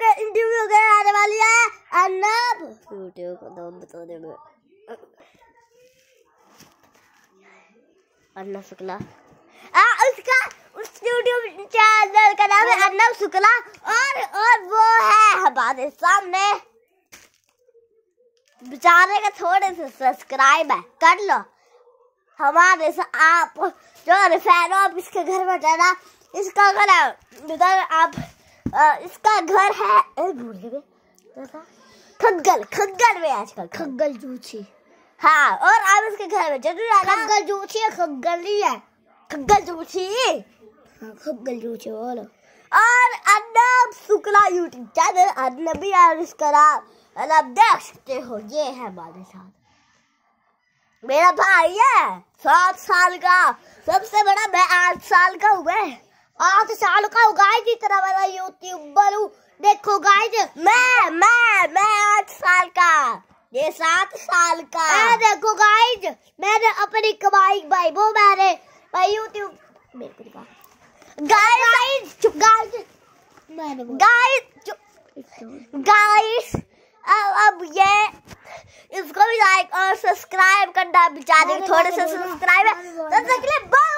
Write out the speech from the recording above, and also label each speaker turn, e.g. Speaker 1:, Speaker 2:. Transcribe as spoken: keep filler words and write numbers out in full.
Speaker 1: के इंटरव्यू के आने वाली है अर्नब यूट्यूब को नाम बता दे मैं अर्नब शुक्ला आ उसका उस यूट्यूब चैनल का नाम है अर्नब शुक्ला और और वो है हमारे सामने बेचारे का थोड़े से सब्सक्राइब है कर लो हमारे से आप जो फैन आप इसके घर में जाना इसका घर है इधर आप आ, इसका घर है खग्गल खग्गल में आजकल खग्गल जूची हाँ और आप इसके घर में जरूर आना खग्गल जूची है खग्गल नहीं है खग्गल जूची हाँ खग्गल जूची बोलो और अर्नब शुक्ला यूट्यूब चैनल अर्नब भी और इसका नाम आप देख सकते हो ये है हमारे साथ मेरा भाई है सात साल का सबसे बड़ा मैं आठ साल का हुआ आठ साल का हूँ गाइस इतना बड़ा यूट्यूबर हूँ देखो गाइस मैं मैं मैं आठ साल का ये सात साल का मैं देखो गाइस मैंने अपनी कमाई भाई वो मैंने भाई यूट्यूब मेरे को दिखा गाइस चुप गाइस मैंने गाइस गाइस अब अब ये इसको भी लाइक और सब्सक्राइब करना बेचारे थोड़े से सब्सक्राइब है।